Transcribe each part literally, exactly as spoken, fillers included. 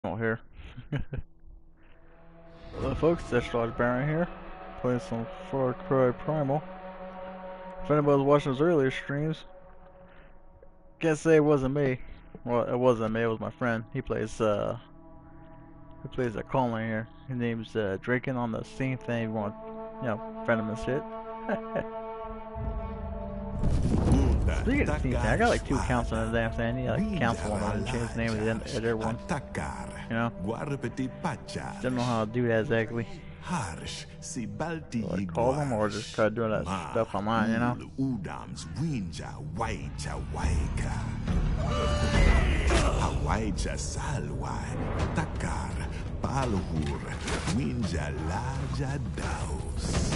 Oh, here. Hello folks, that's Lodge Baron here, playing some Far Cry Primal. If anybody was watching those earlier streams, can't say it wasn't me. Well, it wasn't me, it was my friend. He plays, uh, he plays a calling here. His name's, uh, Draken on the same thing. You want, you know, friend him and shit. Speaking of Steam thing, I got like two accounts on the damn thing. I need like cancel one and change the name of the other one. You know? Don't know how to do that exactly. Like call them or just try doing that stuff online, you know? Udams winja waicha waika. Hawaicha salwai takar palhur winja laja daus.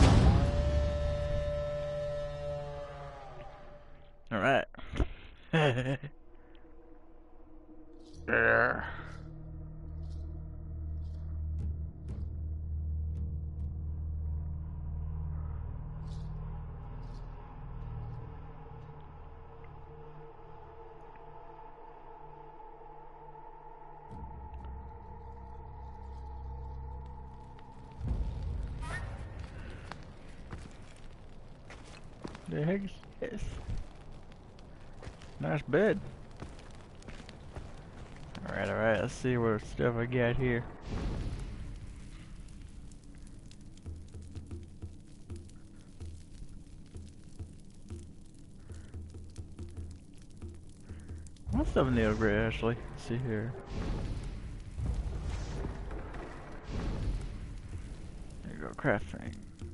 Alright. Yeah. The heck is this? Nice bed. Alright, alright, let's see what stuff I got here. What's stuff in the upgrade actually? Let's see here. There you go, crafting.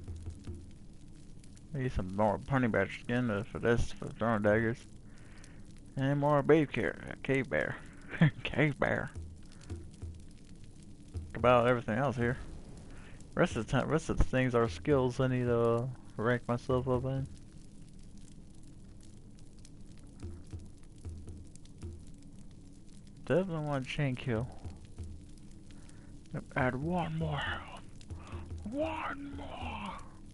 Maybe some more honey badger skin uh, for this, for throwing daggers. And more baby carrot, cave bear. Cave bear. About everything else here. Rest of the time, rest of the things are skills I need to uh, rank myself up in. Definitely want chain kill. Add one more. One more.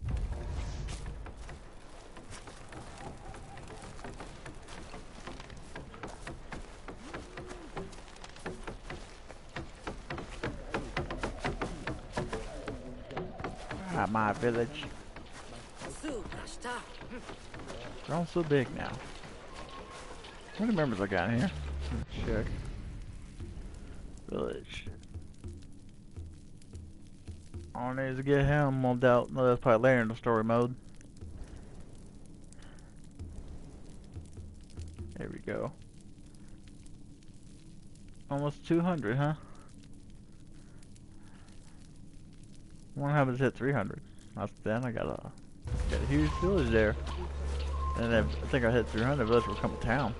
At my village. Grown so big now. How many members I got in here? Let's check. Village. All I need to get him, no doubt. No, that's probably later in the story mode. There we go. Almost two hundred, huh? One happens to hit three hundred. That's then I got a, got a huge village there. And then I think I hit three hundred, village will come to town.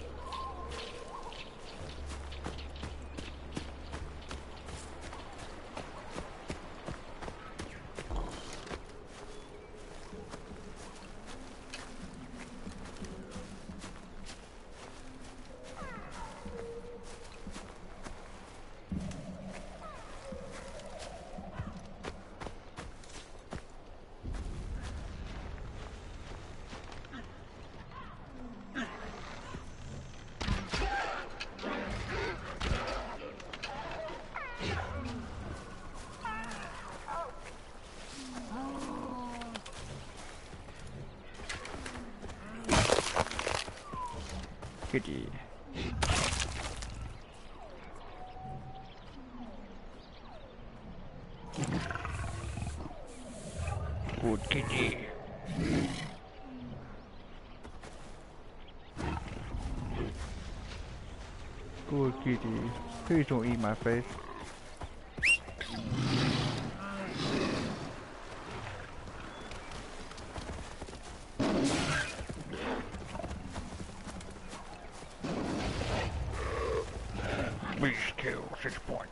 Kitty. Good kitty. Good kitty. Please don't eat my face. Please kill six points.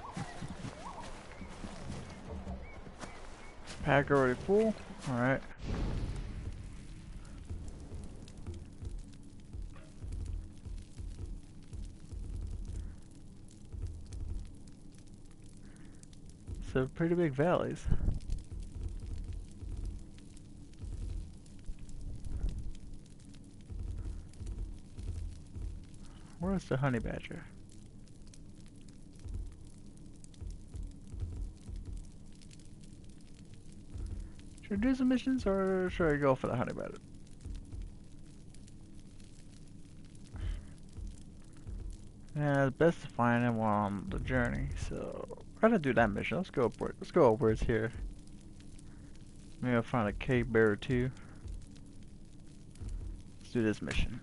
Pack already full. Alright. So pretty big valleys. Where's the honey badger? Should I do some missions or should I go for the honey badger? Yeah, it's best to find him while on the journey, so I'm gonna do that mission. Let's go upward. Let's go upwards here. Maybe I'll find a cave bear or two. Let's do this mission.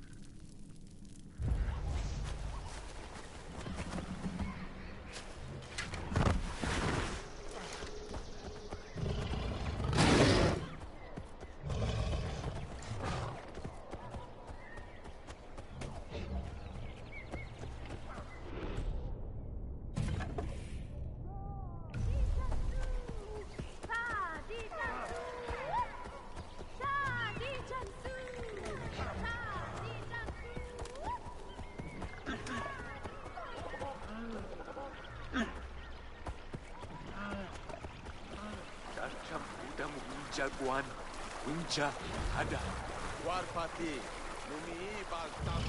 Jaguan, Winja, ada. Warpati, Numi Baltam.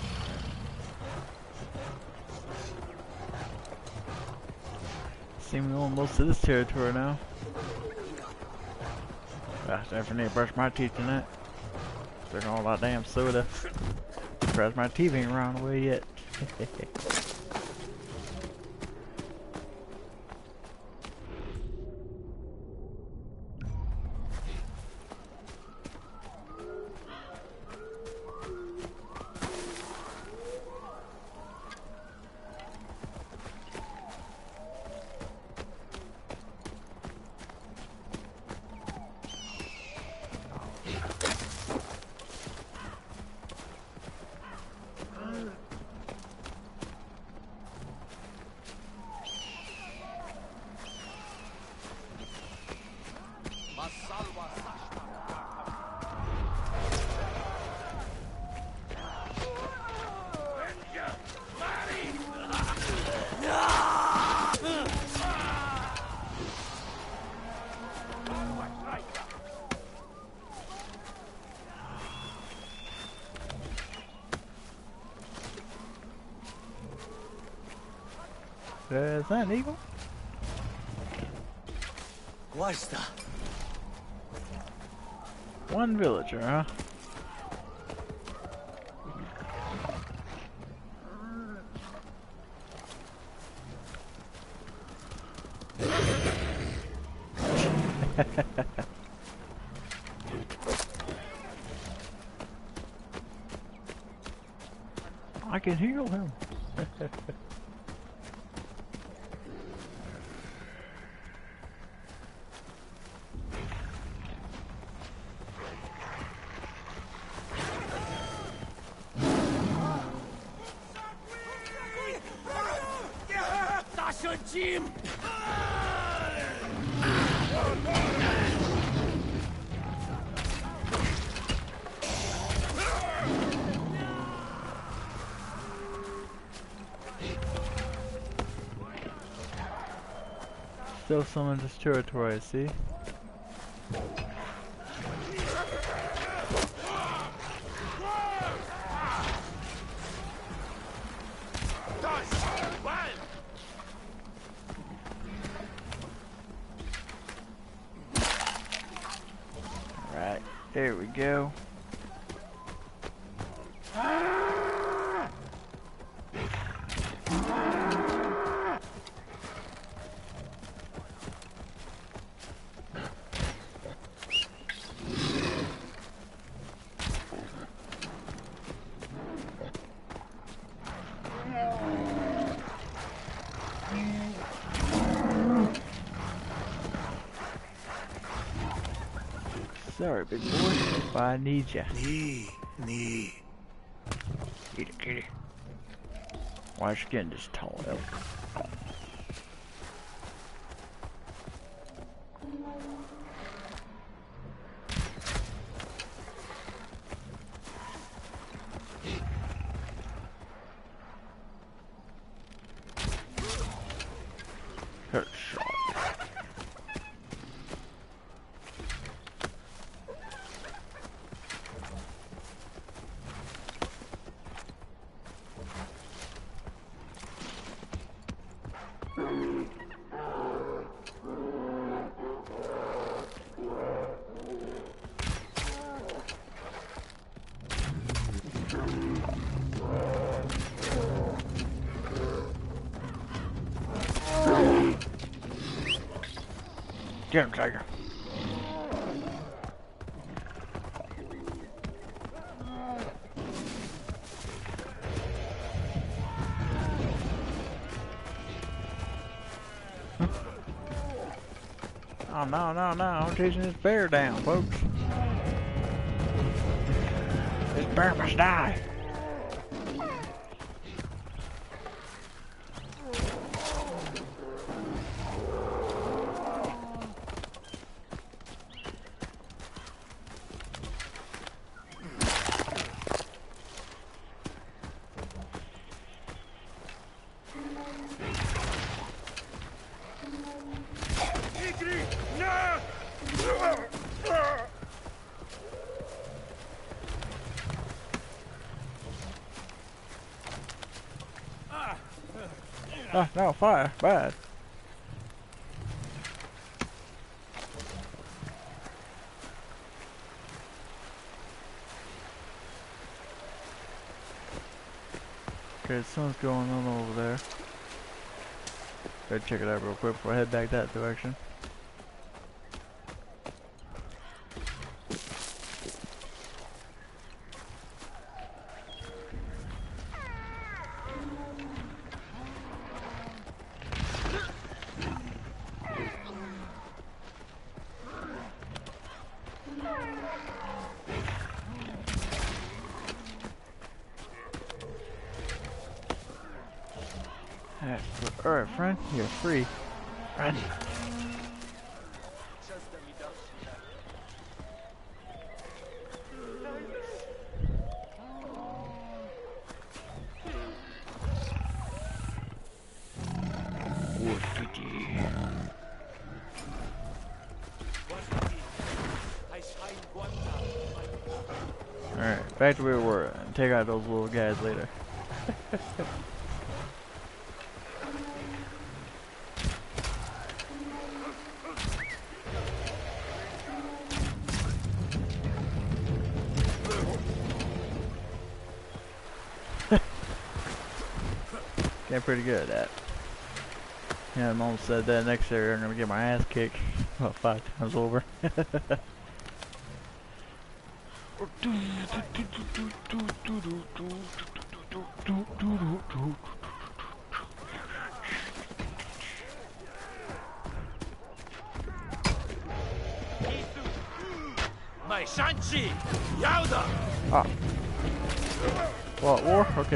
Seem we own most of this territory now. Ah, definitely need to brush my teeth tonight. Drinking all that damn soda. Surprised my teeth ain't run away yet. Is that an eagle? Guasta. One villager, huh? I can heal him. Jim! Still some in this territory, I see. Alright, there we go. Sorry, big boy, but I need ya. Nee, nee. Get it, get it. Why is she getting this tall elk? Headshot. Get him, Tiger. Oh, no, no, no. I'm chasing this bear down, folks. This bear must die. Ah, no, fire, bad. Okay, something's going on over there. Gotta check it out real quick before I head back that direction. Alright, friend, you're free. Friend. Alright, back to where we were, and take out those little guys later. Getting pretty good at that. Yeah, I'm almost said that next area I'm gonna get my ass kicked about five times over. My Shanchi, Yauda. Ah. What, war? Okay.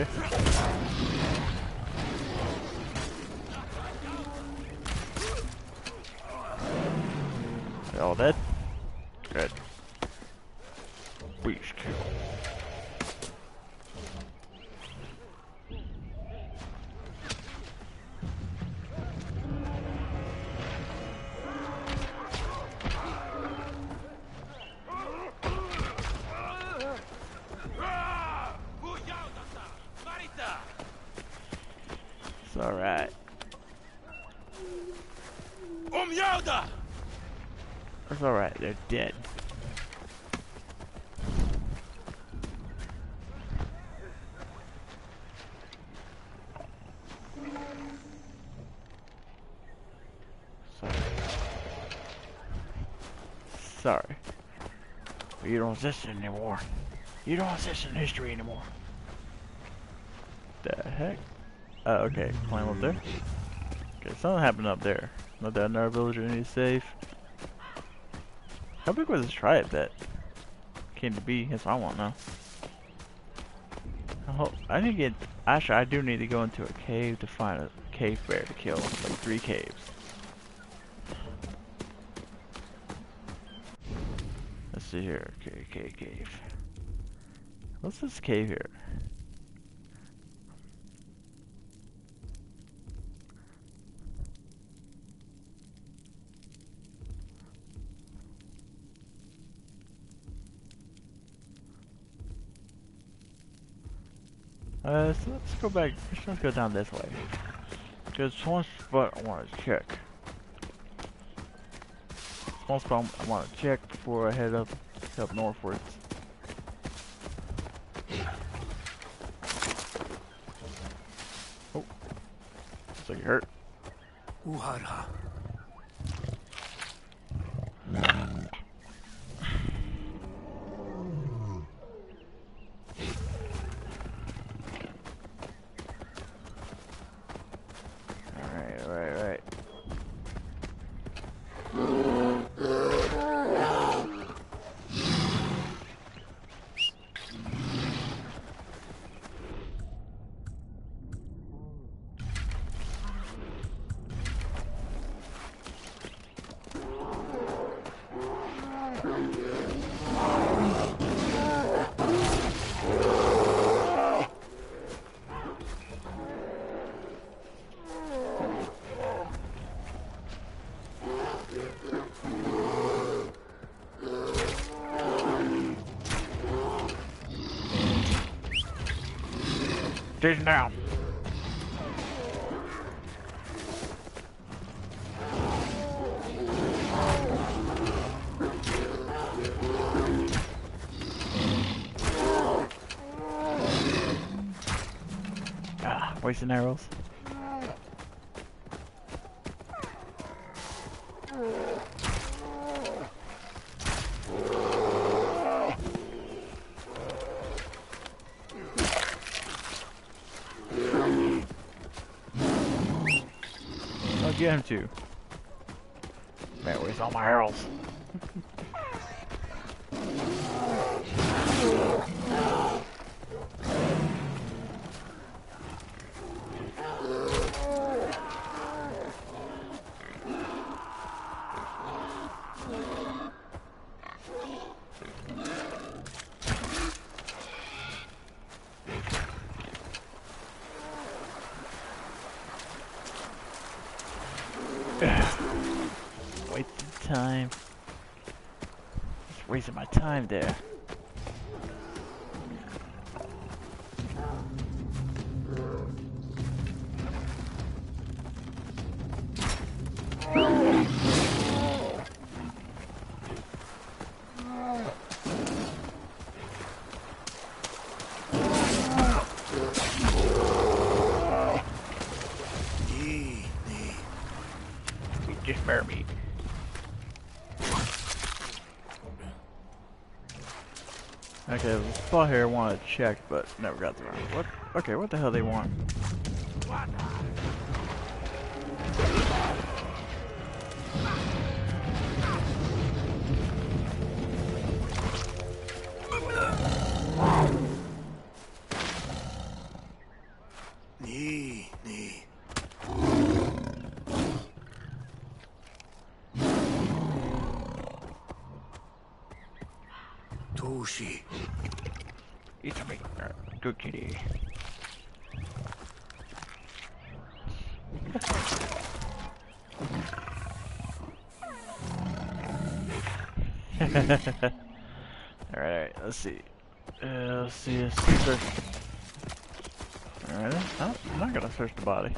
They all dead? Good. Beast kill. It's alright. Um Yauda. It's alright, they're dead. Sorry. Sorry. But you don't exist anymore. You don't exist in history anymore. The heck? Oh, okay. Climb up there. Okay, something happened up there. Not that another villager needs safe. How big was this tribe that came to be? That's what I want to know. I, hope, I need to get. Actually, I do need to go into a cave to find a cave bear to kill. Like three caves. Let's see here. Okay, okay, cave. What's this cave here? Uh, so let's go back. Let's go down this way. Because one spot I want to check. One spot I want to check before I head up up northwards. Oh, looks like you hurt. Uhara. Alright, alright, alright. Station down. Ah, wasting arrows. I'll get him too. Man, where's all my arrows? Wasting time. Just wasting my time there. Just bear me. Okay, there's a spot here I want to check, but never got around. What? Okay, what the hell they want? Nee, nee. Toshi. It's me, uh, good kitty. Alright, let's see. Uh, let's see, let's search. Alright, no, I'm not gonna search the body.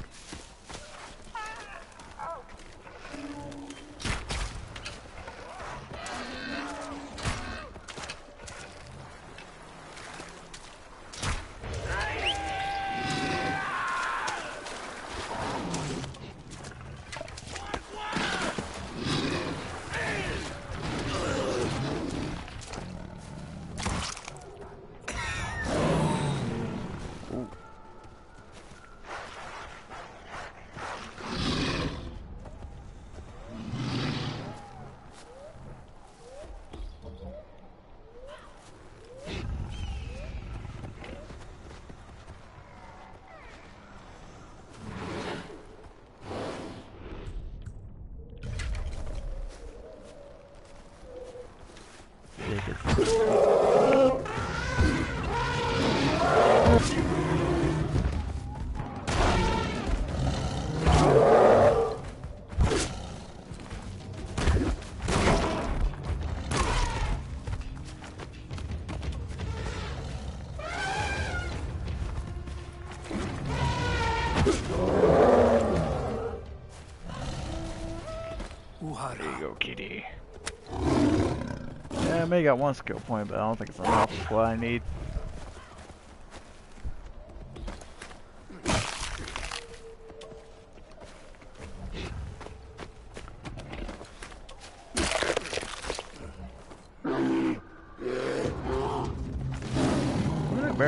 There you go, kitty. Yeah, I may got one skill point, but I don't think it's enough for what I need.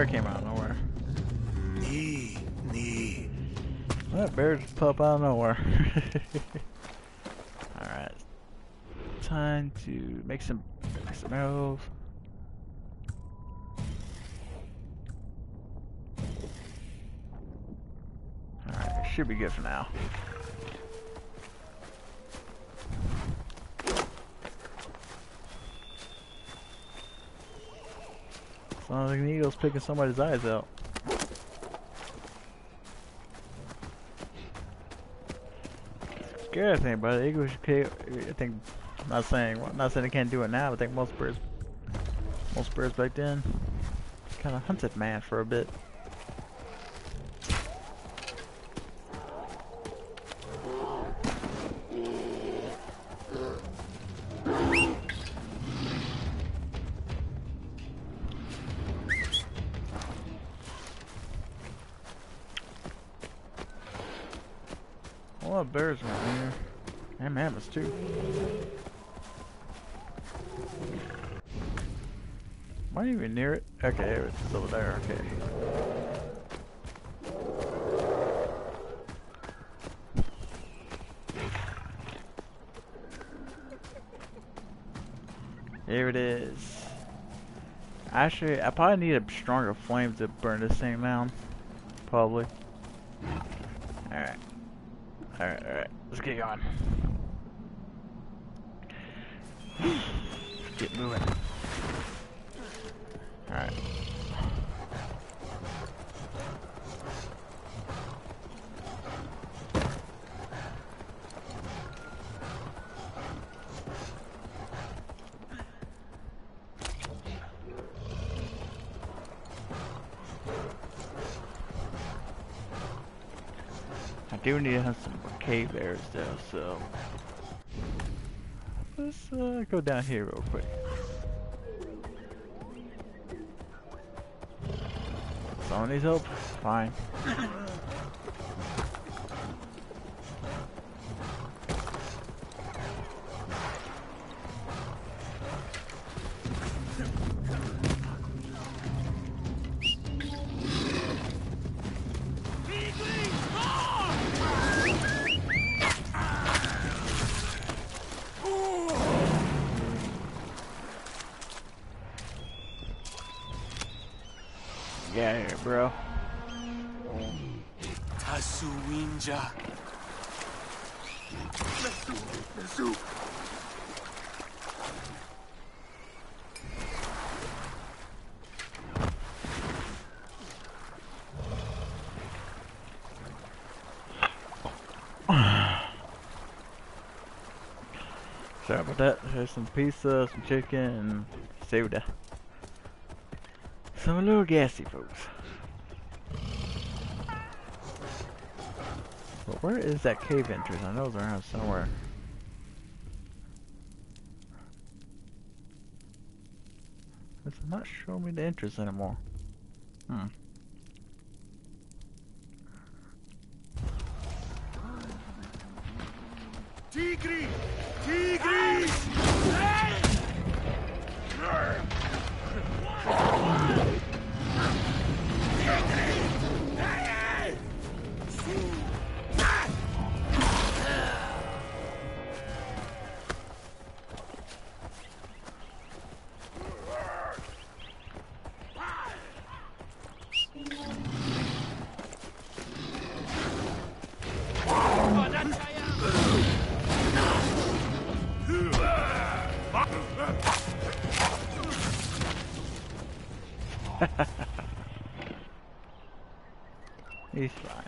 bear came out of nowhere. Knee, knee. That bear just pop out of nowhere. Alright. Time to make some, make some arrows. Alright, should be good for now. Sounds like an eagle's picking somebody's eyes out. Scary thing about it, eagles, I think, I'm not saying, I'm not saying they can't do it now, but I think most birds, most birds back then, kind of hunted man for a bit. A lot of bears around here. And mammoths too. Am I even near it? Okay, it's over there, okay. Here it is. Actually, I probably need a stronger flame to burn this thing down. Probably. Alright. Alright, alright. Let's get going. Let's get moving. Alright. I do need to have some more cave bears though, so let's uh, go down here real quick. Someone needs help? Fine. Get out of here, bro. Tasuwinja. Nasu. Sorry about that. There's some pizza, some chicken, and soda. So I'm a little gassy, folks. But where is that cave entrance? I know it's around somewhere. It's not showing me the entrance anymore. Hmm. Tigri! Tigris! He's fine.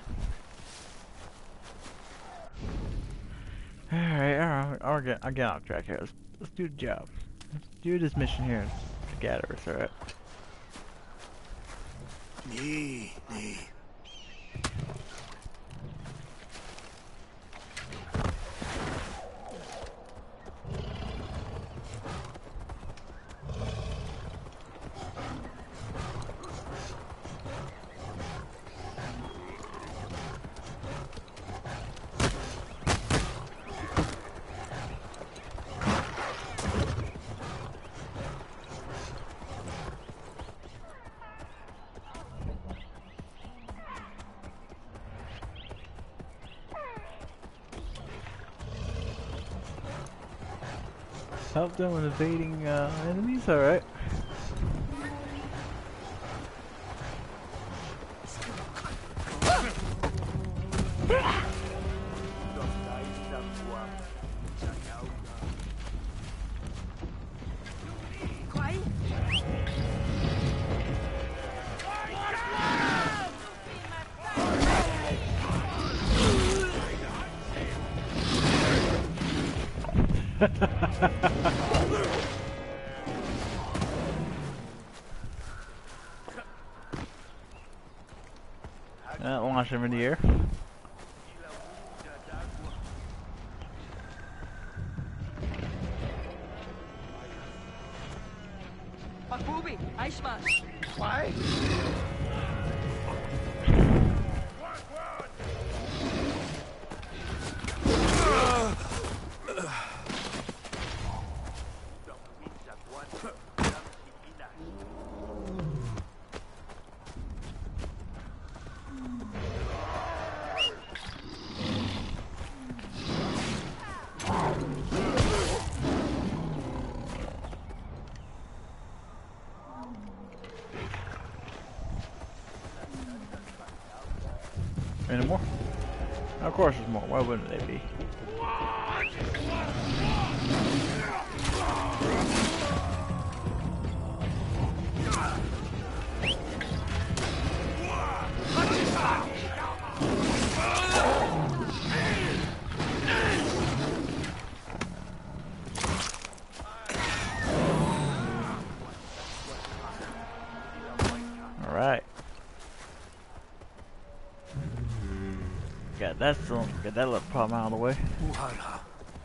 Alright, alright, I'll get, I'll get off track here. Let's, let's do the job. Let's do this mission here together, alright? Knee, knee. Help them with evading uh, enemies, alright. Uh, launch him in the air. Makubi, Aishma. Why? Any more? Of course there's more. Why wouldn't they be? Alright. Got that still, got that little problem out of the way. Uhara.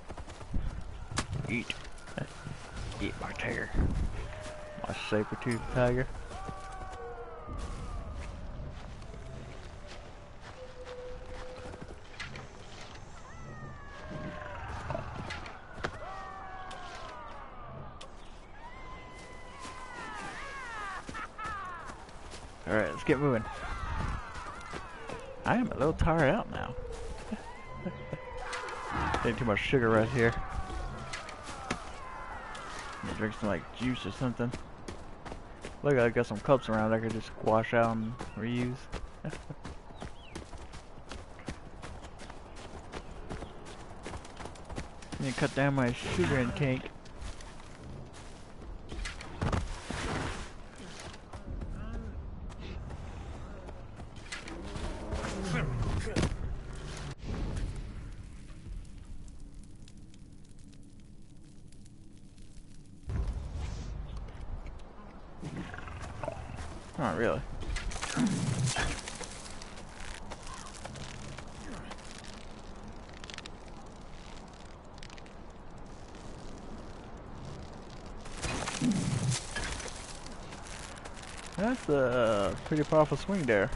Eat. Eat my tiger. My saber-toothed tiger. Alright, let's get moving. I am a little tired out now. Take too much sugar right here. Drink some like juice or something. Look, I got some cups around I could just wash out and reuse. Need to cut down my sugar intake. Not really. That's a pretty powerful swing there.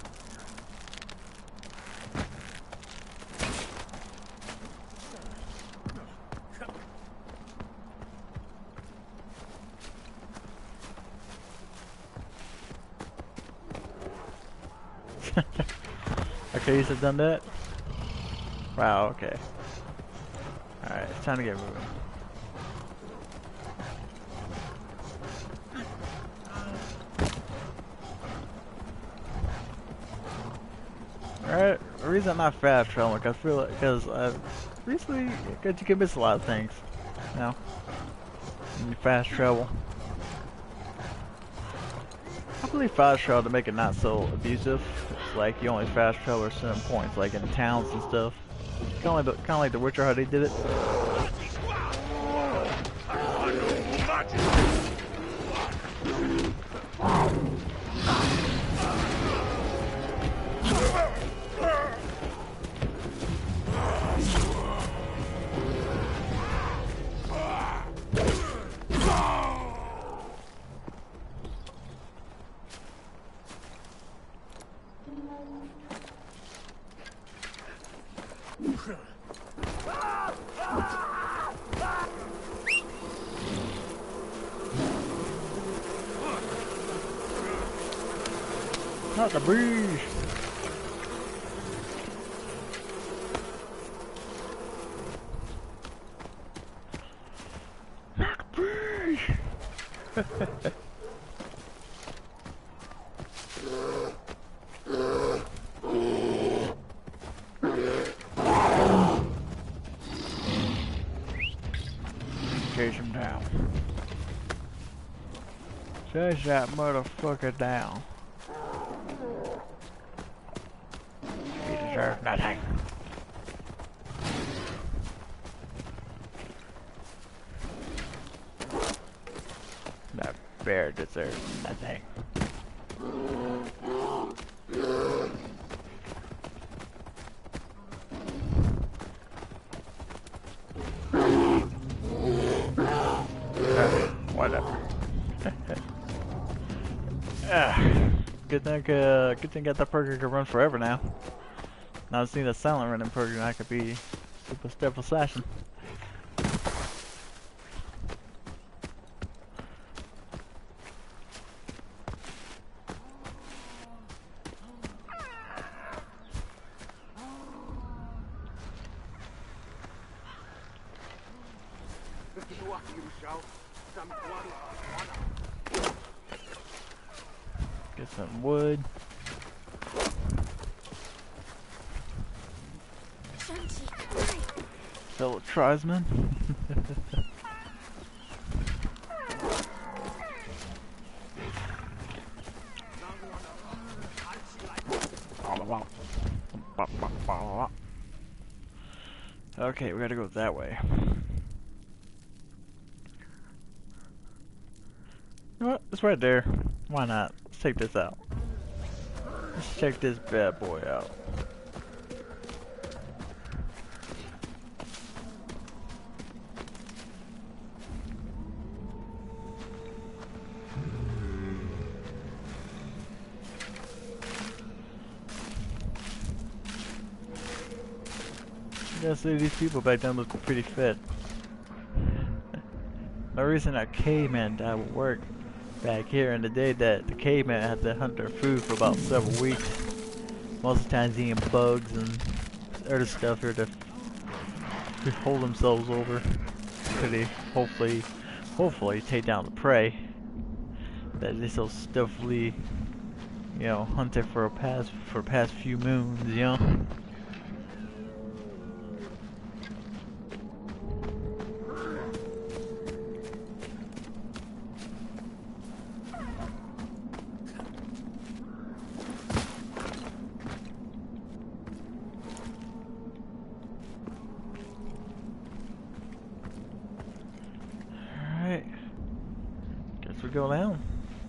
Okay, you have done that? Wow, okay. Alright, it's time to get moving. Alright, the reason I'm not fast traveling, I feel like, because I recently, because you can miss a lot of things, you know, when you fast travel. I believe fast travel to make it not so abusive. It's like you only fast travel at certain points, like in towns and stuff. Kind of like, kind of like The Witcher, how they did it. Not the breeze. Chase him down. Chase that motherfucker down. He deserves nothing. That bear deserves nothing. Whatever. Ah, good thing, uh, good thing got that perk can run forever now. Now I've seen the silent running perk and I could be super step assassin. Get some wood. Fellow tribesman. Okay, we gotta go that way. You know what? It's right there. Why not? Let's take this out. Let's check this bad boy out. I gotta say, these people back then look pretty fit. The reason that caveman died would work back here in the day that the caveman had to hunt their food for about several weeks. Most of the times eating bugs and other stuff here to, to hold themselves over. Could they hopefully, hopefully take down the prey that they so stiffly, you know, hunted for a past for the past few moons, you know. Guess we go down.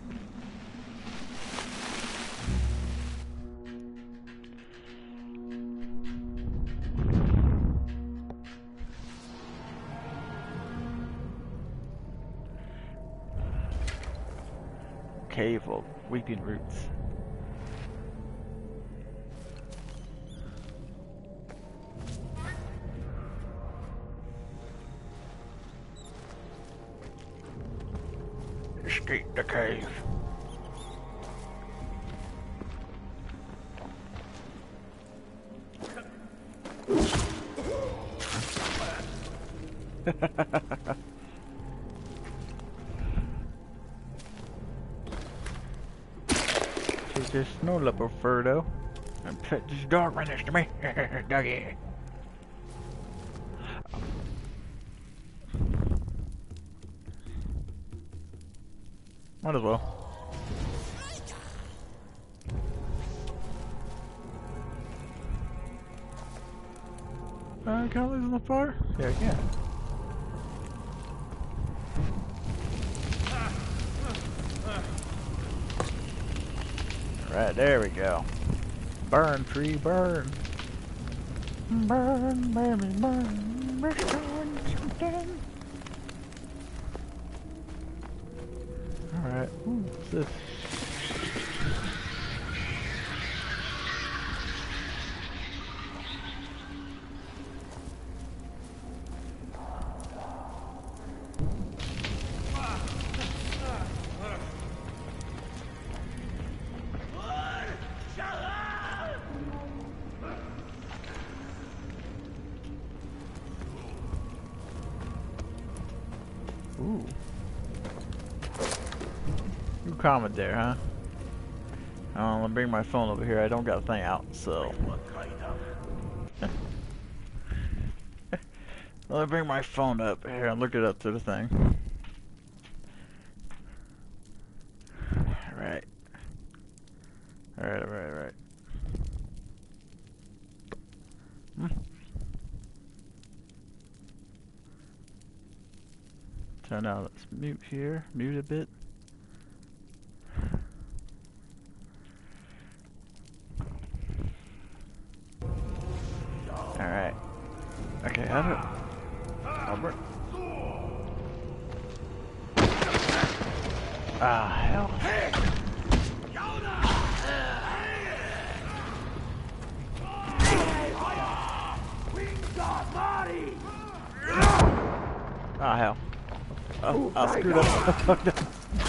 Cave of Weeping Roots. Escape the cave. Take this snow leopard fur though, and pet this dog right next to me. Doggy. Might as well. Uh, can I lose in the fire? Yeah, I can. Right, there we go. Burn, tree, burn. Burn, baby, burn. We're doing something. Alright, what's this? Ooh. comment there, huh? I'm gonna bring my phone over here. I don't got the thing out, so. Let me bring my phone up here and look it up to the thing. Alright. Alright, alright, alright. Hmm. So now let's mute here, mute a bit. Alright. Okay, how do Albert? Ah, hell. Ah, hell. Oh, I screwed up.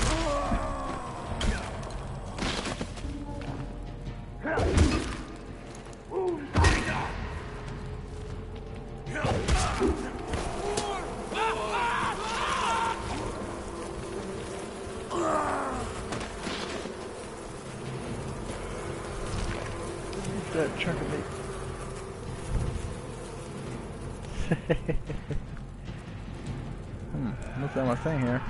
That chunk of meat. Hmm, what's that my thing here?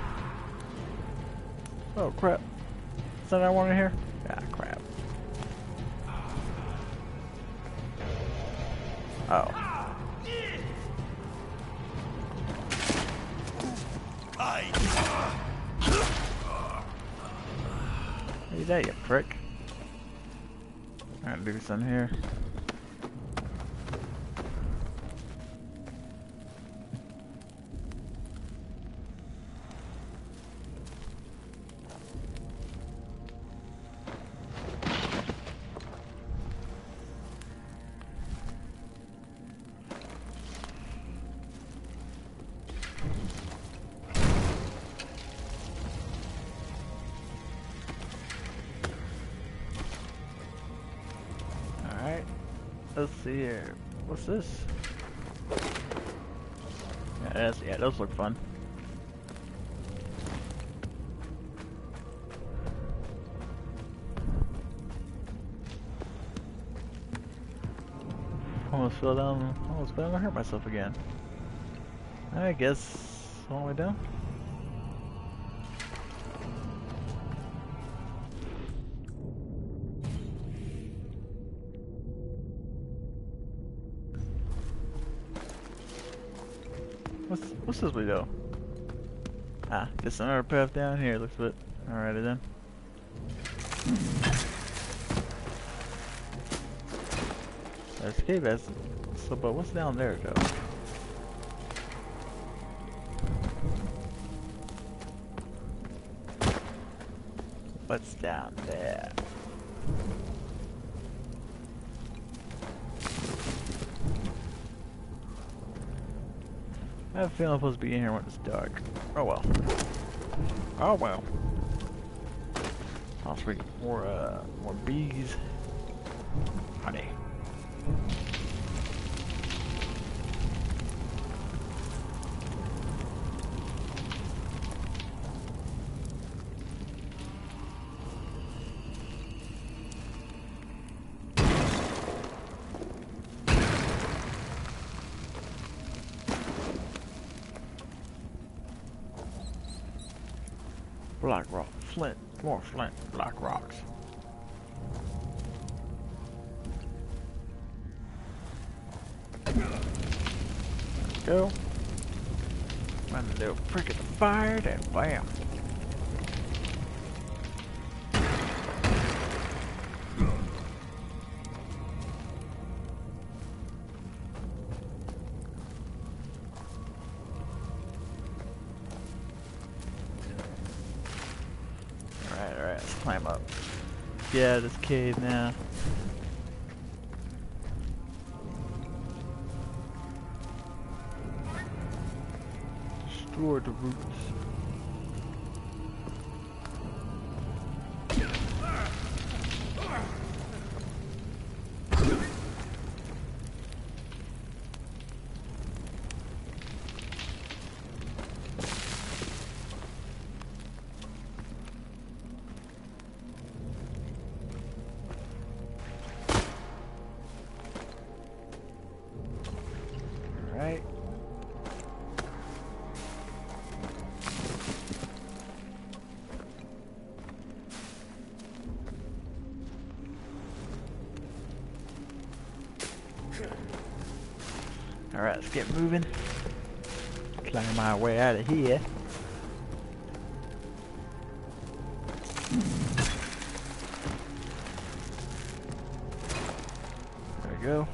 Oh crap. Is that I want to hear? Ah, crap. Oh. Hey there, you prick. Alright, do something here. Let's see here. What's this? Yeah, that's, yeah, those look fun. Almost fell down. Almost fell down and hurt myself again. I guess all the way down. What's what's this we do? Ah, just another path down here. Looks a bit. Alrighty then. Escape as so, but what's down there though? What's down there? I have a feeling I'm supposed to be in here when it's dark. Oh well. Oh well. Oh sweet. More uh more bees. Honey. Black rock, flint, more flint, black rocks. Let's go. Run the little prick at the fire, then bam. Climb up. Yeah, this cave now. Destroy the roots. Alright, let's get moving. Climb my way out of here. There we go.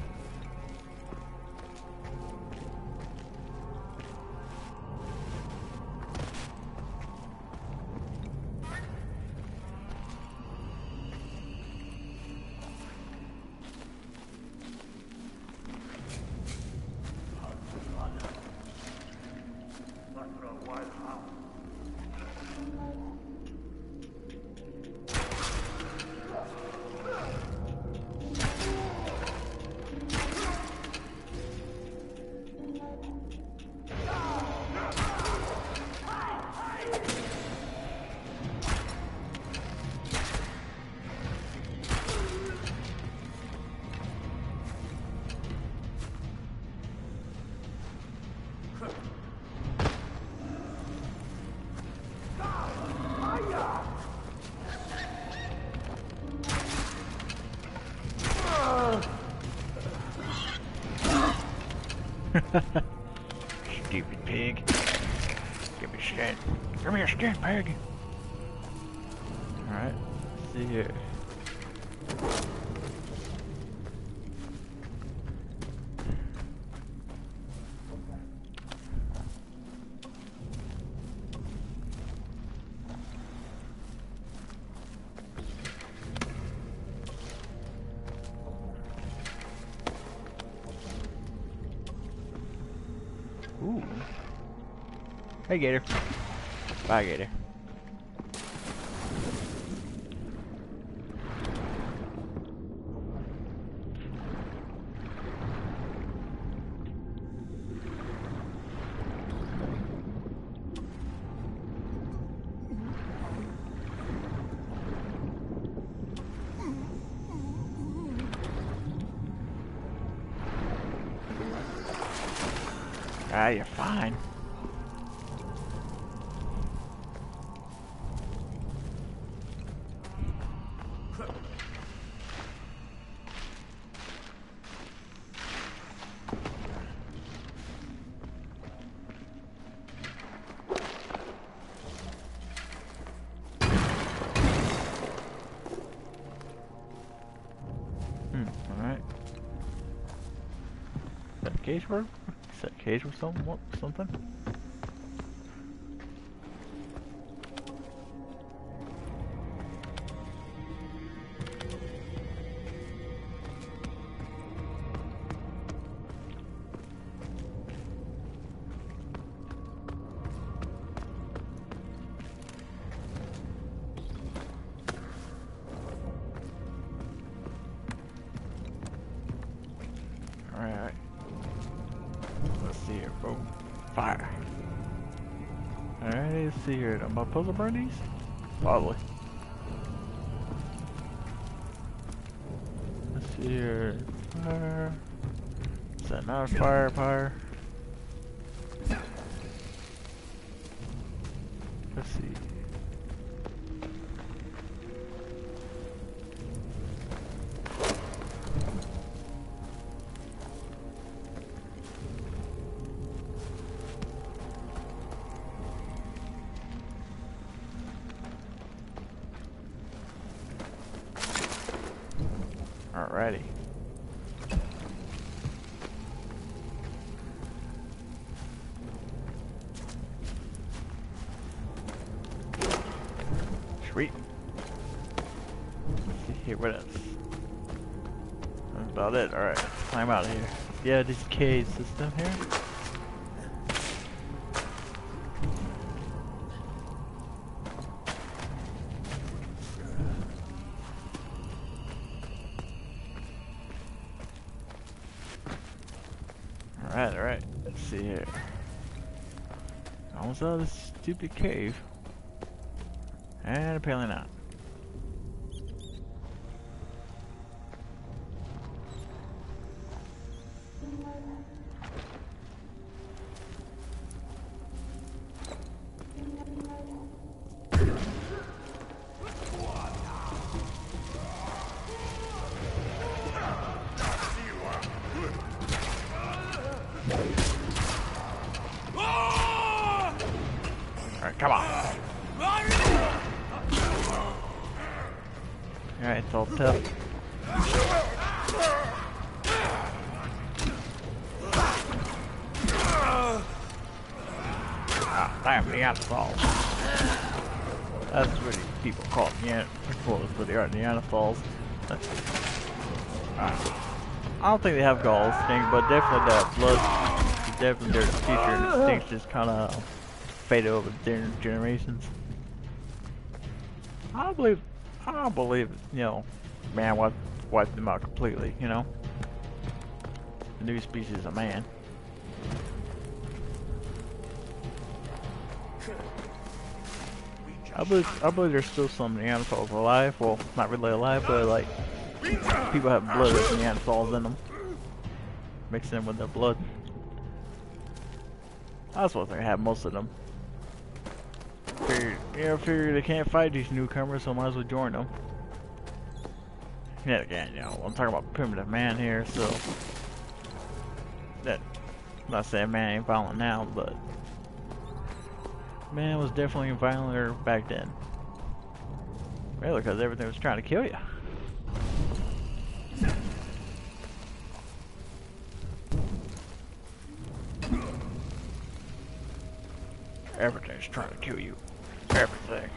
Stupid pig. Give me shit. Give me your shit, pig. Alright, let's see here. Ooh. Hey, Gator. Bye, Gator. Ah, you're fine. Hmm, alright. Is that a cage work? Is that a cage or something? What? Something? Alright. Let's see here, bro. Fire. Alright, let's see here. Am I supposed to burn these? Probably. Let's see here. Fire. Is that not fire, fire? Let's see. Alrighty. Sweet. Let's see here, what else? That's about it. Alright, let's climb out of here. Yeah, these cave system here. Alright, alright. Let's see here. Almost out of this stupid cave. And apparently not. come on. Alright, it's all tough. Ah, damn, Neanderthals. That's what people call Neanderthals, but they are Neanderthals. uh, I don't think they have galls, thing, but definitely that blood, definitely their future instincts just kind of faded over different generations. I don't believe, I don't believe, you know, man wiped, wiped them out completely, you know? The new species of man. I believe, I believe there's still some Neanderthals alive. Well, not really alive, but like, people have blood with Neanderthals in them. Mixing them with their blood. I was supposed to have most of them. Figured, you know, figure they can't fight these newcomers, so might as well join them. Yeah, again, you know, I'm talking about primitive man here, so that, I'm not saying man ain't violent now, but man was definitely violenter back then. Really, because everything was trying to kill you. Everything's trying to kill you. Everything.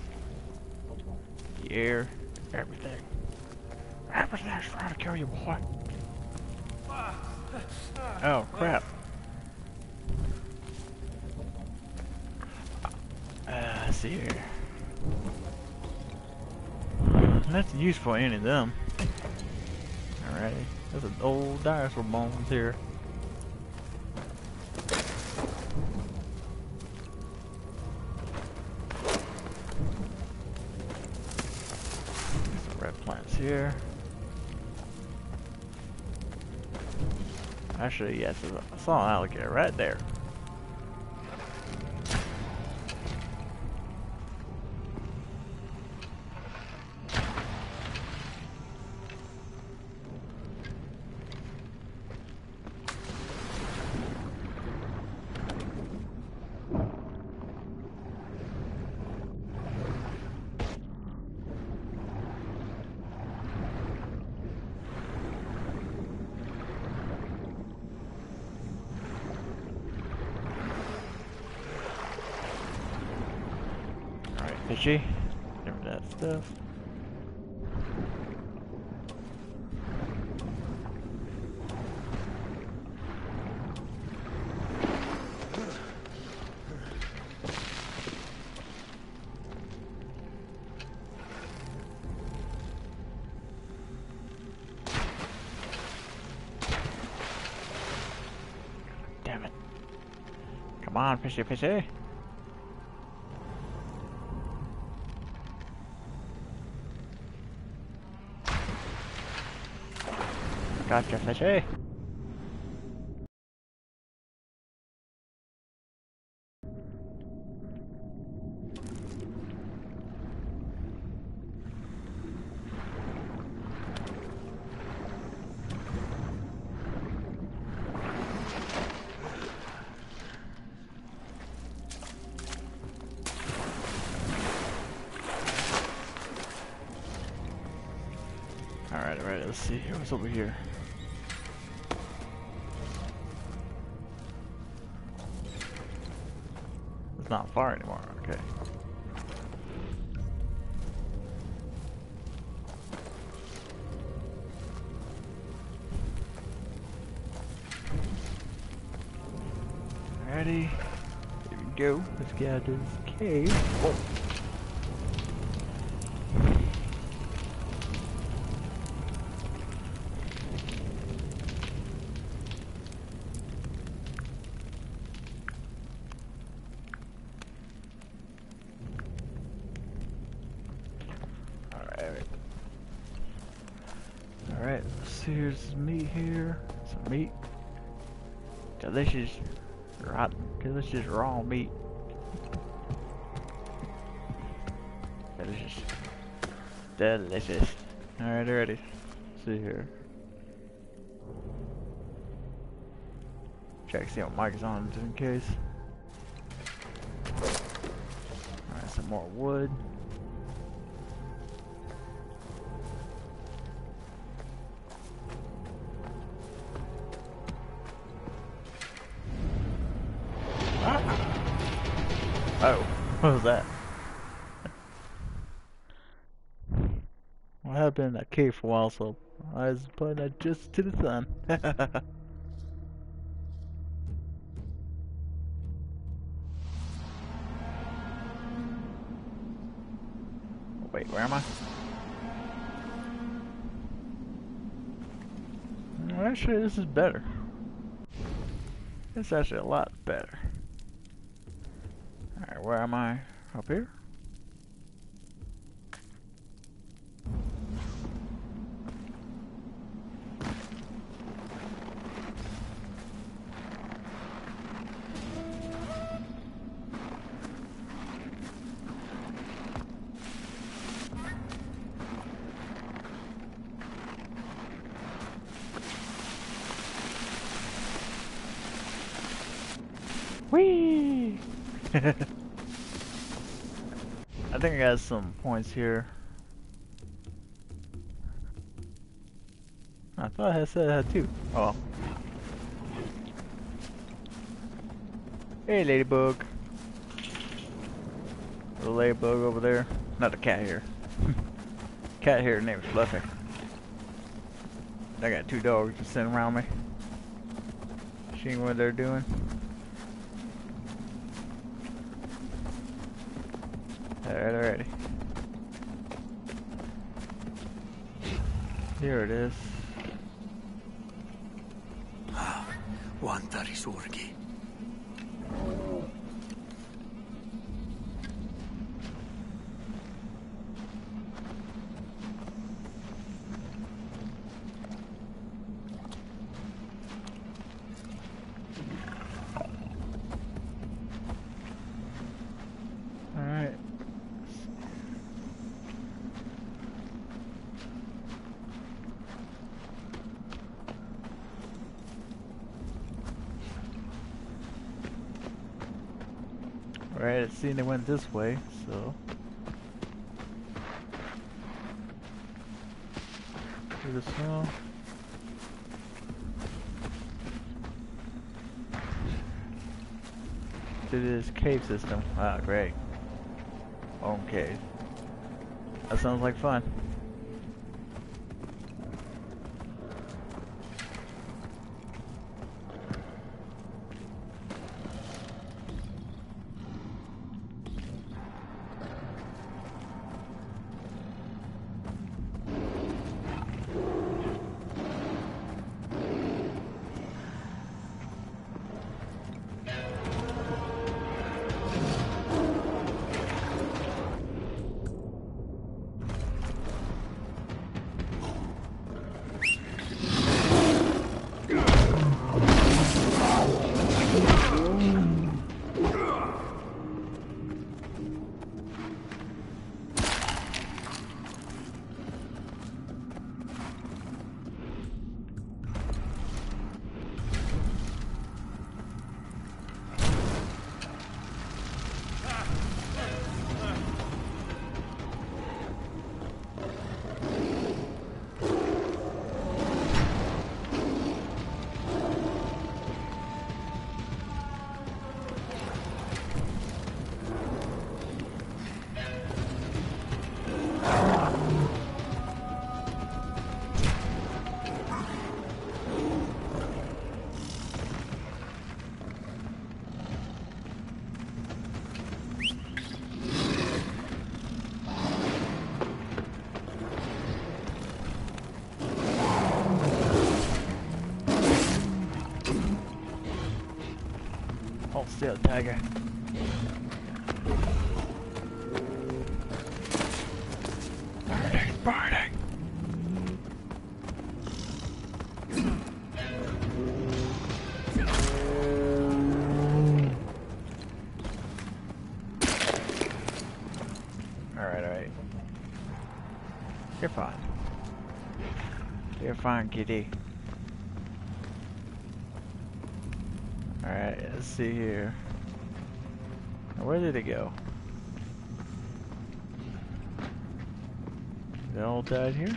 The air, everything. Everything's trying to kill you, boy. Oh, crap. Uh, let's see here. Nothing useful in any of them. Alrighty. There's an old dinosaur bones here. Some red plants here. Actually, yes, I saw an alligator right there. Fishy. Remember that stuff. Damn it. Come on, fishy, fishy. Gotcha, fishy. Alright, alright, let's see here. What's over here? It's not far anymore, okay. Ready? Here we go. Let's get out of this cave. Whoa. Alright, so here's some meat here. Some meat. Delicious, right, delicious raw meat. Delicious. Delicious. Alright, ready. Let's see here. Check, see what mic is on just in case. some more wood. Oh, what was that? Well, I have been in that cave for a while, so I was putting that just to the sun. Wait, where am I? Well, actually, this is better. It's actually a lot better. Alright, where am I? Up here? Whee! I think I got some points here. I thought I had said I had two. Oh. Hey, ladybug. Little ladybug over there. Not a cat here. Cat here named Fluffy. I got two dogs just sitting around me. Seeing what they're doing. Alright, alrighty. Here it is. Wantarisurgi. Alright. Alright, it seemed they went this way, so do this now. To this cave system. Ah, great. Home cave. That sounds like fun. Hold still, tiger. Burning, burning. Alright, alright. You're fine. You're fine, kitty. Alright, let's see here. Now, where did it go? They all died here.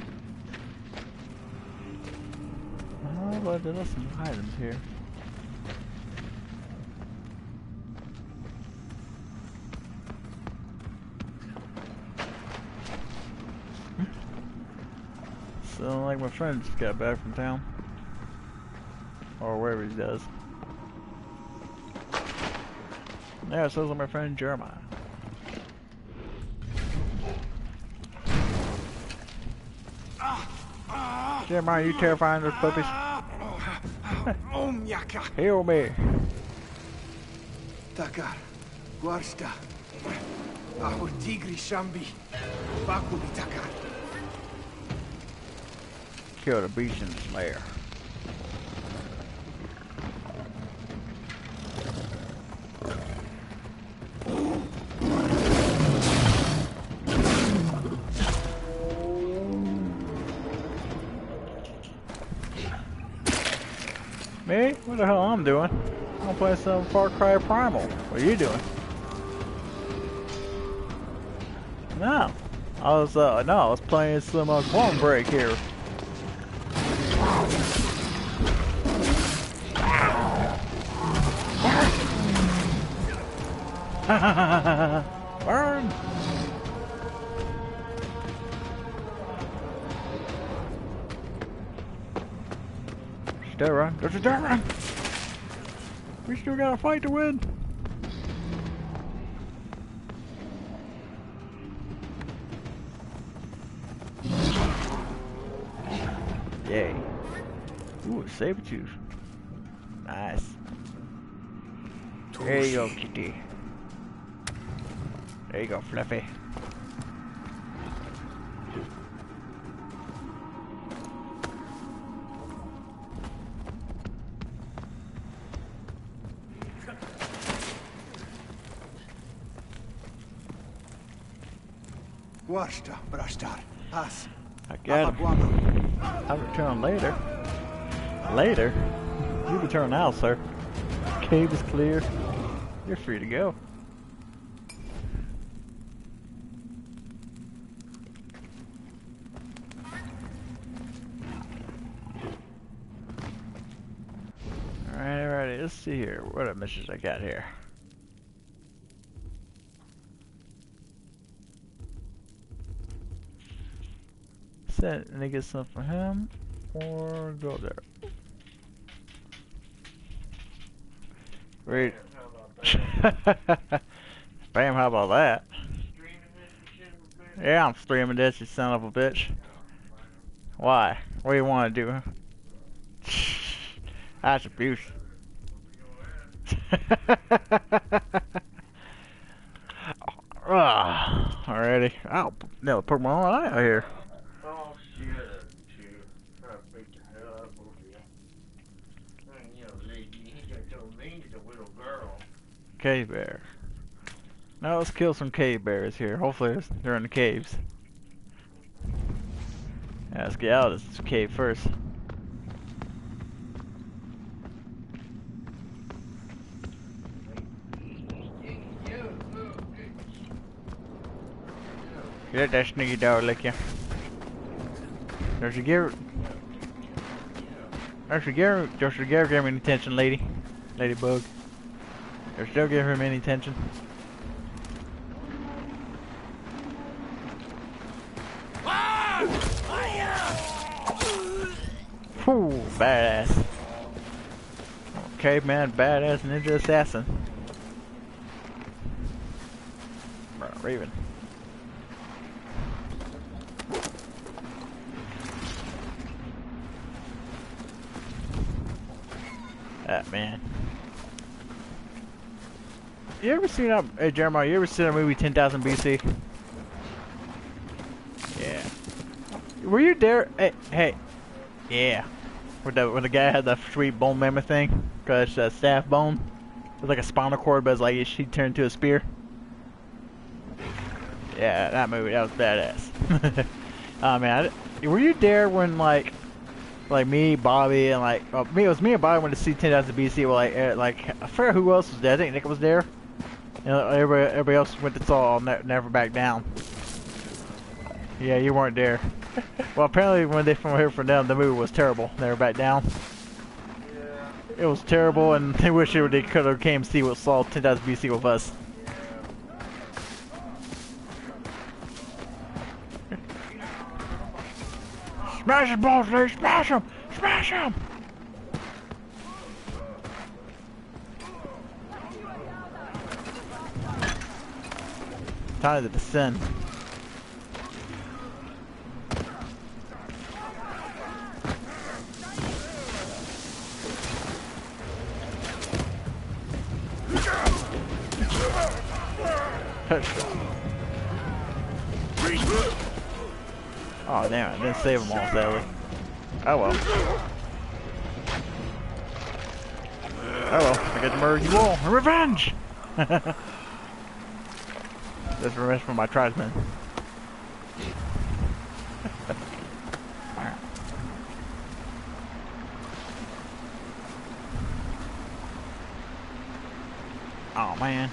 Oh, but there's some items here. So, like my friend just got back from town. Or wherever he does. Yeah, it sounds like my friend Jeremiah. Jeremiah, you terrifying those puppies? Heal me. Takar, Guarsta, Ahur Tigri Shambi, Bakubi Takar. Kill the beast in the lair. Me? What the hell I'm doing? I'm playing some Far Cry Primal. What are you doing? No. I was, uh, no, I was playing some, uh, Quantum Break here. Burn! Still run. There's a dirt run! We still got a fight to win! Yay. Ooh, saber tooth. Nice. There you go, kitty. There you go, Fluffy. Guarsta, Brastar, Pass. I got him. I'll return later. Later? You return now, sir. Cave is clear. You're free to go. Alright, alright, let's see here. What are missions I got here? Set and they get something for him, or go there. Wait. Bam, how about that? Yeah, I'm streaming this, you son of a bitch. Why? What do you want to do? That's abuse. Ah, alrighty. I'll never put my own eye out here. Oh shit, shit. Try to beat the hell out of both of you. Man, you know, lady, he got so mean to the little girl. Cave bear. Now let's kill some cave bears here. Hopefully they're in the caves. Yeah, let's get out of this cave first. Let that sneaky dog lick you. Does she give Does she give Does she give him any attention, lady? Ladybug. Does she still give him any attention? Whew, badass. Caveman, badass ninja assassin. Raven. That man. You ever seen that? Hey Jeremiah, you ever seen that movie ten thousand B C? Yeah. Were you there? Hey, hey. Yeah. Where the where the guy had the sweet bone mammoth thing? Cause uh, staff bone. It was like a spinal cord, but it's like she turned into a spear. Yeah, that movie, that was badass. Oh man, I, were you there when like, like me, Bobby, and like, well, me, it was me and Bobby went to see ten thousand B C. Well, like, uh, like I forgot who else was there. I think Nick was there. And everybody, everybody else went to saw Ne Never Back Down. Yeah, you weren't there. Well, apparently when they from here for them, the movie was terrible. They were back down. Yeah. It was terrible, and they wish they, they could have came see what Saw ten thousand B C with us. Smash his balls, Lee! Smash him! Smash him! Time to descend. Oh damn, I didn't save them all, sadly. Oh well. Oh well, I get to murder you all. Revenge! That's revenge for my tribesmen. Oh man.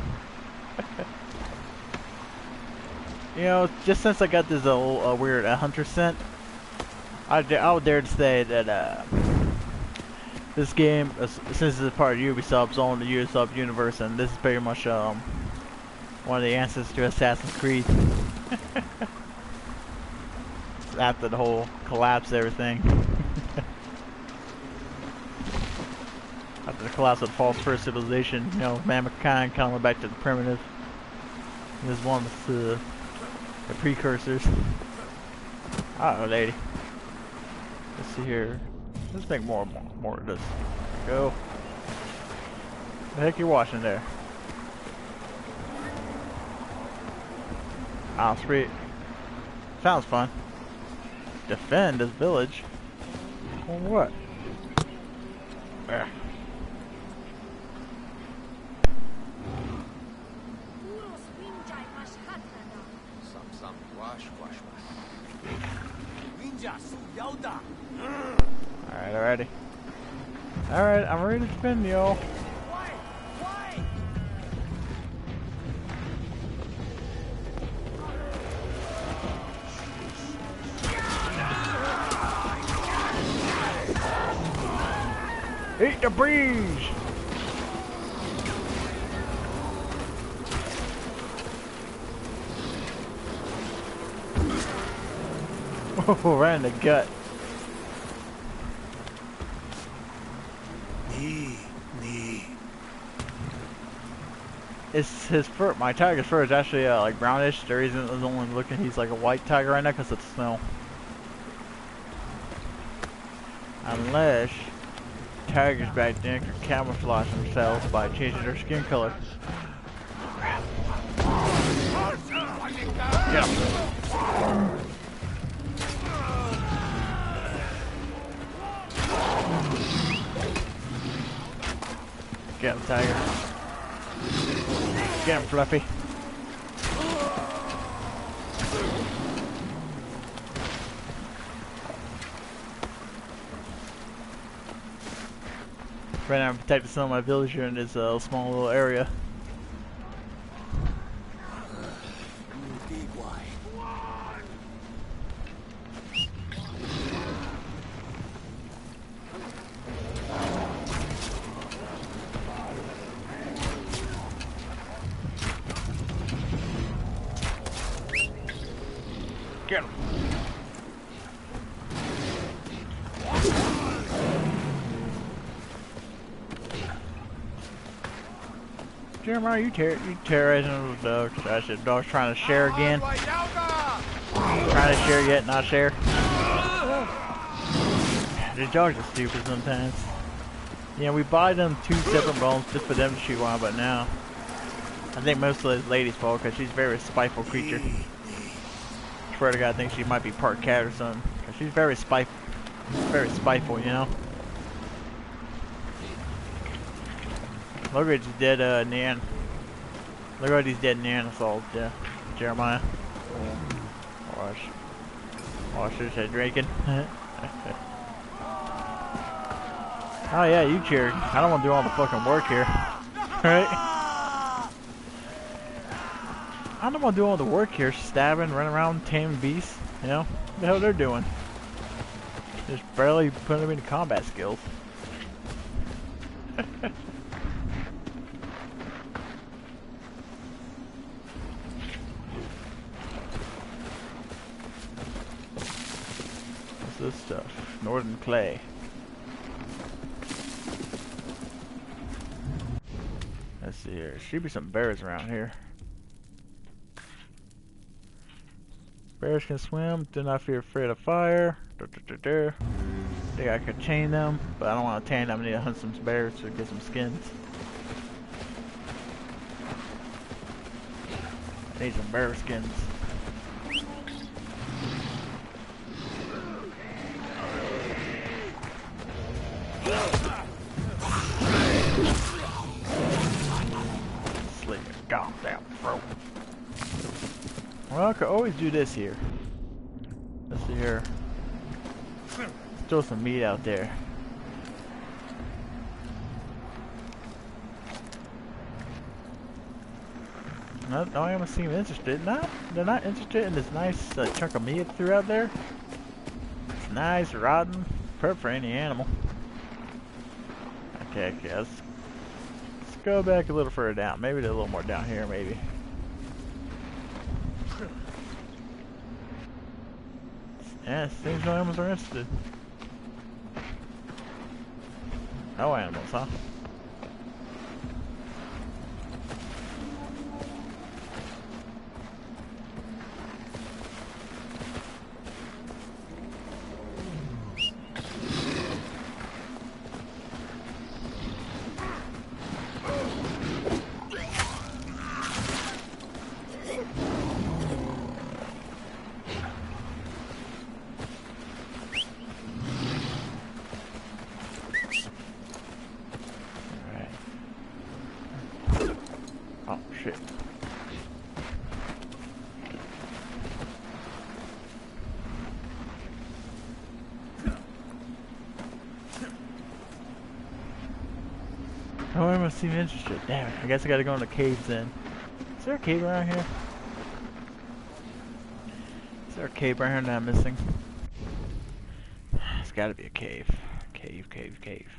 You know, just since I got this uh, uh, weird uh, hunter scent, I, I would dare to say that uh, this game, uh, since it's part of Ubisoft's own the Ubisoft universe, and this is pretty much um, one of the answers to Assassin's Creed. After the whole collapse of everything. After the collapse of the false first civilization, you know, mankind kind of went back to the primitive. This one was uh, the precursors. Uh oh, lady. Let's see here. Let's make more, more, more of this. Go. The heck you watching there? Ah, sweet. Sounds fun. Defend this village. On what? There. Alright, alrighty. Alright, I'm ready to defend y'all. Eat the breeze! Oh, right in the gut. Knee, knee. It's his fur. My tiger's fur is actually uh, like brownish. The reason it's only looking, he's like a white tiger right now because of the snow. Unless tigers back then could camouflage themselves by changing their skin color. Get him. Get him, tiger. Get him, Fluffy. Right now I'm protecting some of my villager in this uh, small little area. Get him. Jeremiah, you ter you terrorizing those dogs. I said dogs trying to share again. Trying to share yet not share. The dogs are stupid sometimes. Yeah, we buy them two separate bones just for them to chew on, but now I think mostly it's lady's fault because she's a very spiteful creature. I swear to God, I think she might be part cat or something. Cause she's very spiteful, very spiteful, you know. Look at these dead uh, Nean. Look at these dead Neanderthals, yeah. Jeremiah. Watch. Watch this head drinking. Oh yeah, you cheer. I don't want to do all the fucking work here. Right? I don't want to do all the work here, stabbing, running around, taming beasts. You know, what the hell they're doing? Just barely putting them into combat skills. What's this stuff? Northern clay. Let's see here. Should be some bears around here. Bears can swim, do not feel afraid of fire. Dur, dur, dur, dur. Think I could chain them, but I don't want to tame them. I need to hunt some bears to get some skins. I need some bear skins. Slit your goddamn throat. Well, I could always do this here. Let's see here. Let's throw some meat out there. No, no one ever seem interested. Not, they're not interested in this nice uh, chunk of meat threw out there. It's nice, rotten, perfect for any animal. Okay, okay, let's, let's go back a little further down. Maybe a little more down here, maybe. Yeah, seems no animals are interested. No animals, huh? Oh shit. Oh, I must seem interested. Damn it, I guess I gotta go in the caves then. Is there a cave around here? Is there a cave around here that I'm missing? It's gotta be a cave. Cave, cave, cave.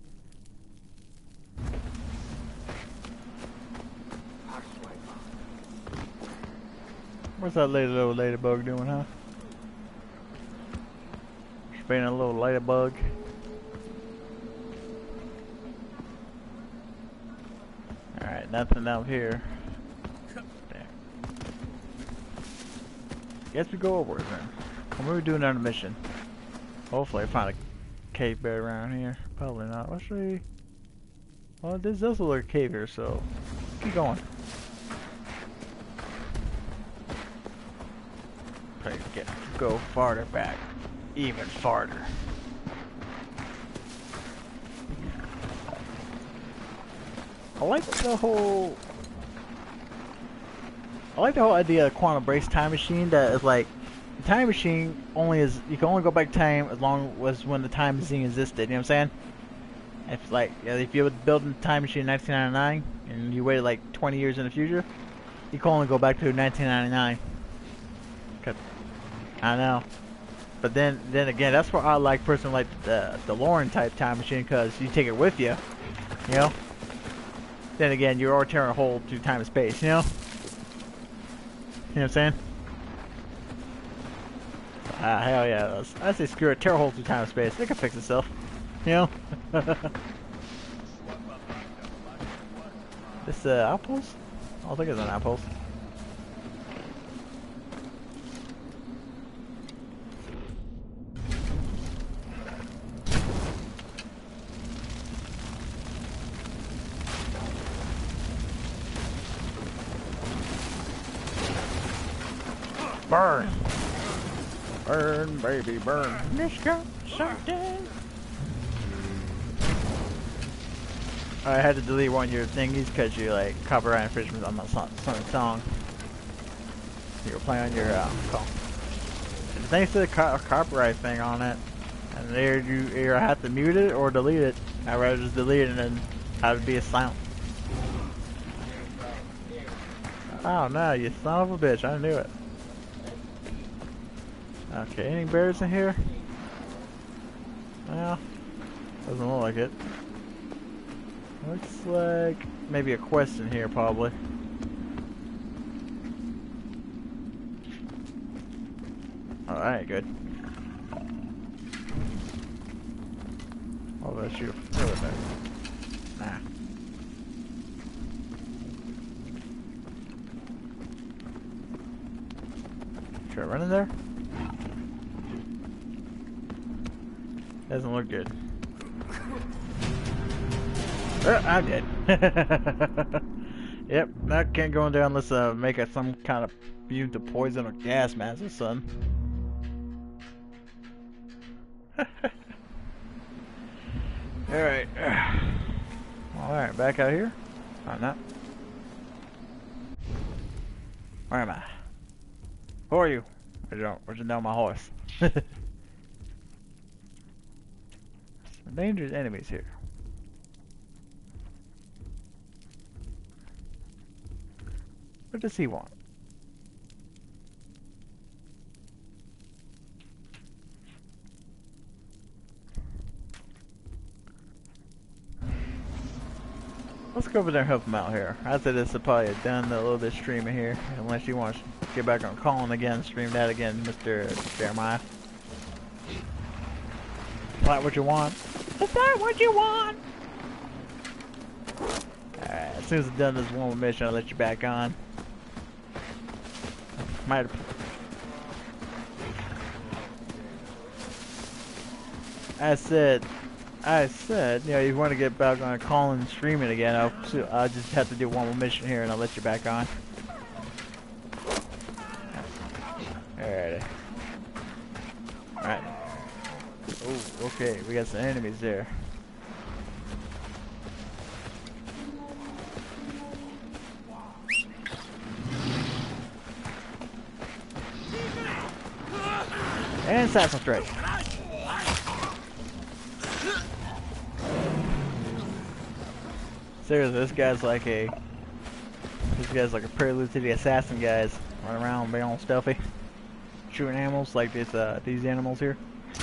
What's that lady, little ladybug doing, huh? She's being a little ladybug. Alright, nothing out here. Damn. Guess we go over it then. What are we doing on a mission? Hopefully I find a cave bed around here. Probably not. Let's see. Well, this does look like a cave here, so keep going. Get, go farther back, even farther. I like the whole, I like the whole idea of Quantum Break's time machine. That is like, the time machine only is, you can only go back time as long as when the time machine existed. You know what I'm saying? If like, if you were building a time machine in nineteen ninety-nine and you waited like twenty years in the future, you can only go back to nineteen ninety-nine. I know, but then then again, that's where I like personally like the DeLorean type time machine, because you take it with you, you know. Then again, you're already tearing a hole through time and space, you know. You know what I'm saying? Ah, hell yeah! I say screw it, tear a hole through time and space. It can fix itself, you know. This uh, outpost? I don't think it's an outpost. Burn! Burn, baby, burn. Let's go something. I had to delete one of your thingies because you like copyright infringement on that song. song. You were playing on your uh, call. And thanks to the co copyright thing on it, and there you either have to mute it or delete it. I'd rather just delete it and then have it be a silent. Oh no, you son of a bitch, I knew it. Okay, any bears in here? Well, doesn't look like it. Looks like maybe a quest in here, probably. Oh, that ain't good. Oh, that's you. Over there. Nah. Should I run in there? Doesn't look good. Oh, I'm dead. Yep, that can't go in there unless uh, make it some kind of immune to poison or gas mask or something. Alright. Alright, back out here? I'm not. Where am I? Who are you? Where'd you, where'd you know my horse? Some dangerous enemies here. What does he want? Let's go over there and help him out here. After this, I'll probably have done a little bit of streaming here. Unless you want to get back on calling again, stream that again, Mister Jeremiah. Is that what you want? Is that what you want? Alright, as soon as I'm done this one mission, I'll let you back on. Might I said, I said, you know, you want to get back on calling and streaming again, I'll, I'll just have to do one more mission here and I'll let you back on. Alrighty. Alright. Oh, okay, we got some enemies there. And Assassin's Strike. Seriously, this guy's like a this guy's like a prelude to the assassin guys. Run around being all stealthy. Shooting animals like this uh these animals here.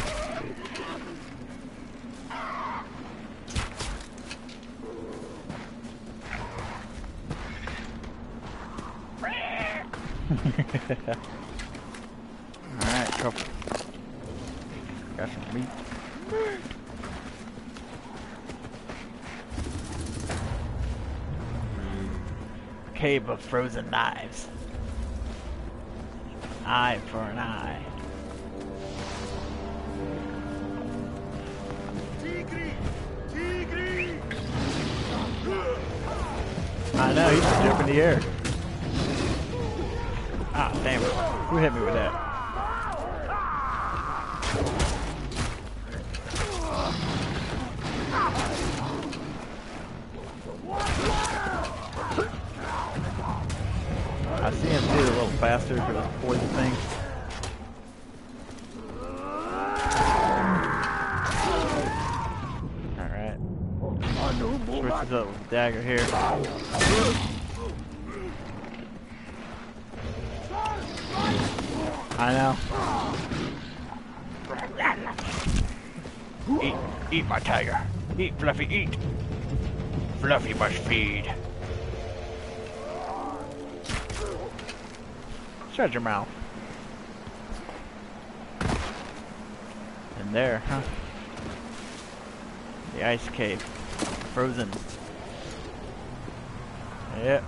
Alright, couple. Got some meat. Cave of frozen knives. Eye for an eye. Tigri! Tigri! I know, he's just jumping in the air. Ah, damn it. Who hit me with that? I see him do it a little faster for the poison thing. Alright. Switches up with the dagger here. I know. Eat, eat my tiger. Eat, Fluffy, eat. Fluffy must feed. Shut your mouth. And there, huh? The ice cave. Frozen. Yep.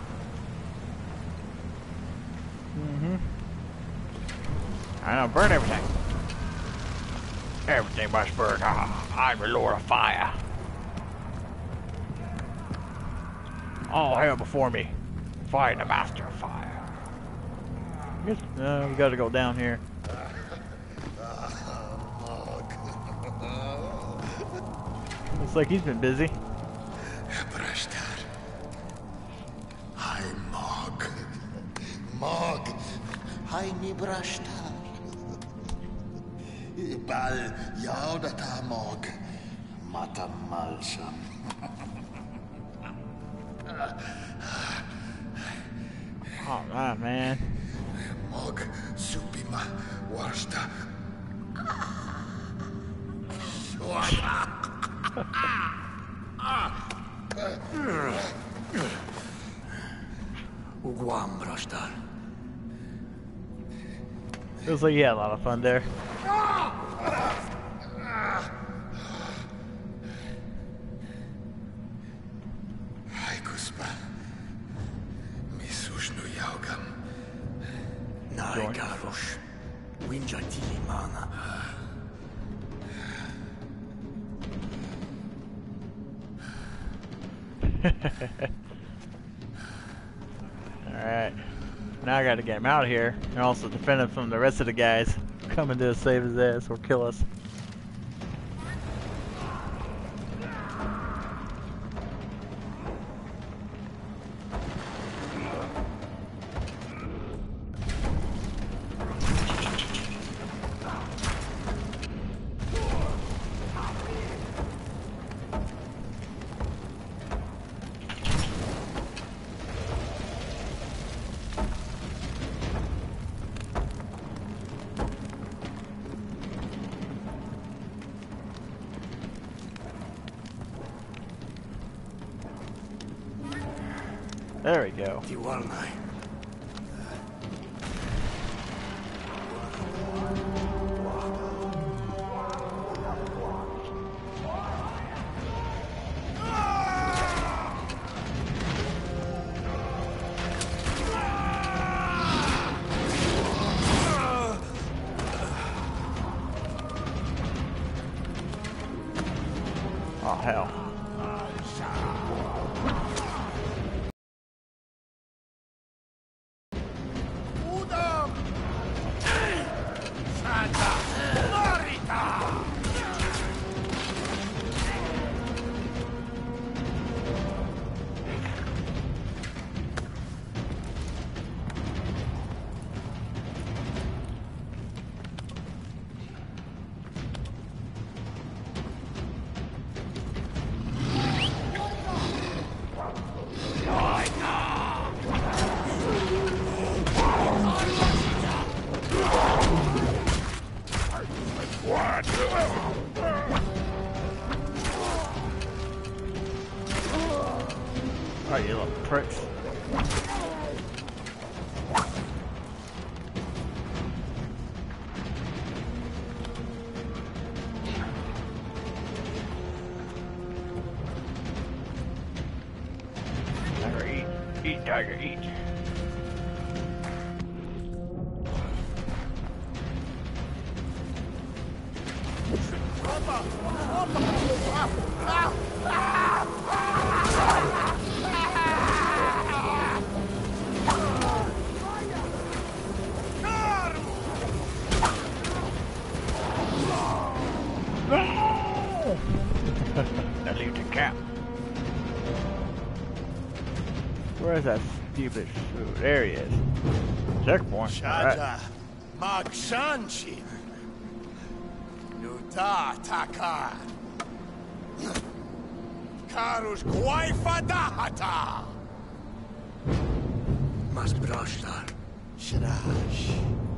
Mm-hmm. I know, burn everything. Everything must burn. Ah, I'm the Lord of Fire. All hail before me. Find the Master of Fire. I guess, uh, we gotta go down here. Looks like he's been busy. Brashtar. Hi, Mog. Mog. Hi, mi Brashtar. Bal yaudata Mog. Mata malsam. Oh man, man. Mog supima warsta. Uguam Brashtar. It was like, yeah, a lot of fun there. Haikuspa. Misushnu yaugam. Nai Garosh. Winjatili mana. Alright. Now I gotta get him out of here. And also defend him from the rest of the guys coming to save his ass or kill us. There we go. Tiwalnai. Oh hell. Oh, you little pricks. Tiger, eat. Eat, tiger, eat. Now leave the camp. Where is that stupid food? There he is. Checkpoint. Alright. Shaja. Magshanshin. Nuda takar. Karus Guaifadahata. Mas Brashtar. Shrash.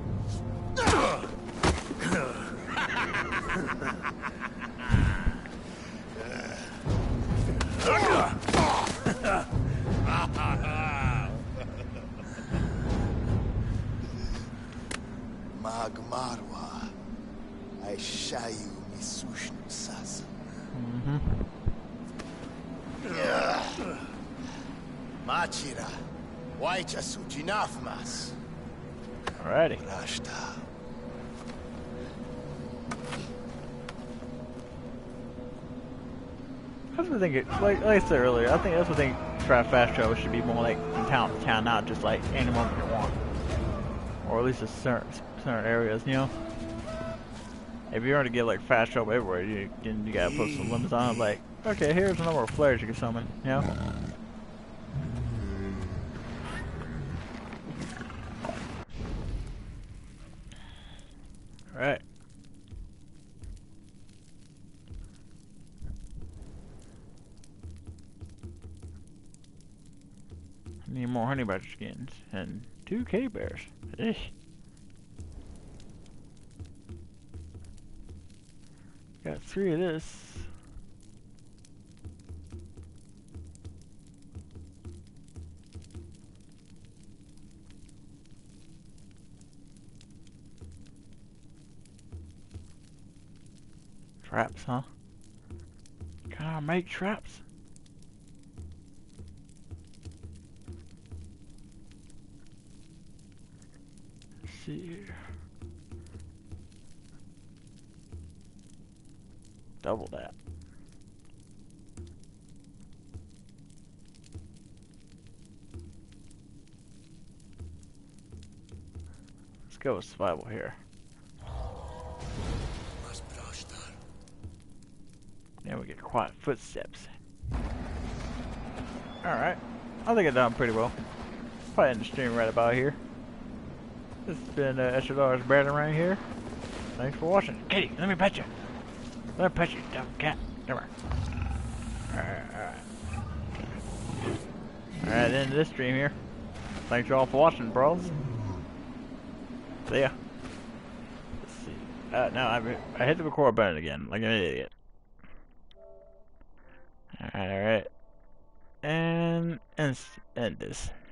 Magmarwa. I shayu misushnu sas. Mm-hmm. Machira. Waicha sujinafmas. Alrighty. Rashta. I was thinking, like, like I said earlier, I think that's the thing. Try fast travel should be more like from town to town, not just like any moment you want, or at least a certain certain areas, you know. If you're going to get like fast travel everywhere, you you, you gotta put some limits on it. Like, okay, here's the number of flares you can summon, you know. All right. Need more honey badger skins and two cave bears. Eesh. Got three of this. Traps, huh? Can I make traps? Let's see here. Double that. Let's go with survival here. Then we get quiet footsteps. Alright. I think I've done pretty well. Probably end the stream right about here. This has been uh, Extra Dollars Battling right here. Thanks for watching. Kitty, let me pet you. Let me pet you, dumb cat. Come here. Alright, alright. Alright, end of this stream here. Thanks y'all for watching, bros. See ya. Let's see. Uh, no, I, I hit the record button again, like an idiot. Alright, alright. And, and end this.